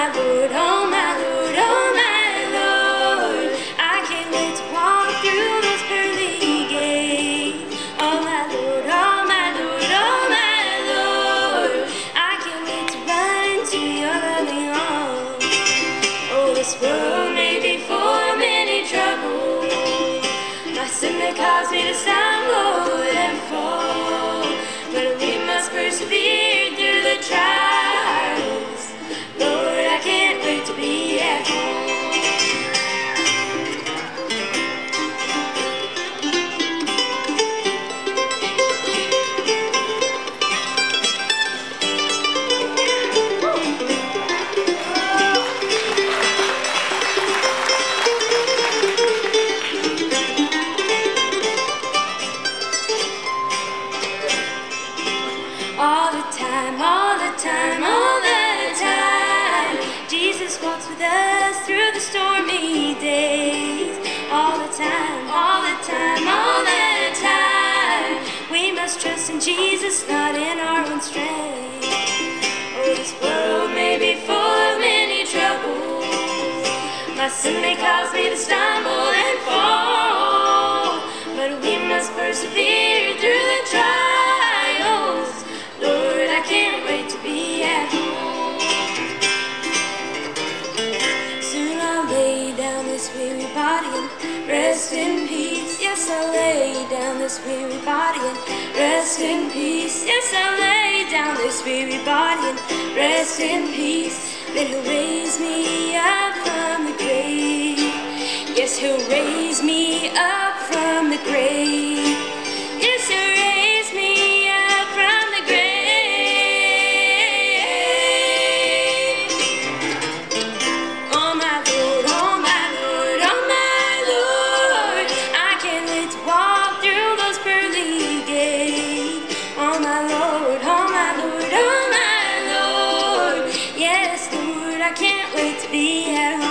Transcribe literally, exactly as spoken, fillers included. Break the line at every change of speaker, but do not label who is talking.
my Lord, oh my Lord, oh my Lord, I can't wait to walk through those pearly gates. Oh my Lord, oh my Lord, oh my Lord, I can't wait to run into your loving arms. Oh, this world may be full of many troubles, my sin may cause me to stumble and fall, but we must persevere through the trials. Lord, I can't wait to be at home. All the time, all the time, all the time, Jesus walks with us through the stormy days. All the time, all the time, all the time, we must trust in Jesus, not in our own strength. Oh, this world may be full of many troubles, my sin may cause me to stumble and fall, but we must persevere through the trials. Lord, I can't wait to be at home. Soon I'll lay down this weary body and rest in peace. Yes, I'll lay down this weary body and rest in peace. Yes, I'll lay down this weary body and rest in peace. Then He'll raise me up from the grave. Yes, He'll raise me up from the grave. Yes, He'll raise me up from the grave. Oh my Lord, oh my Lord, oh my Lord, I can't wait to walk through those pearly gates. Oh my Lord, oh my Lord, oh my Lord, yes Lord, I can't wait to be at home.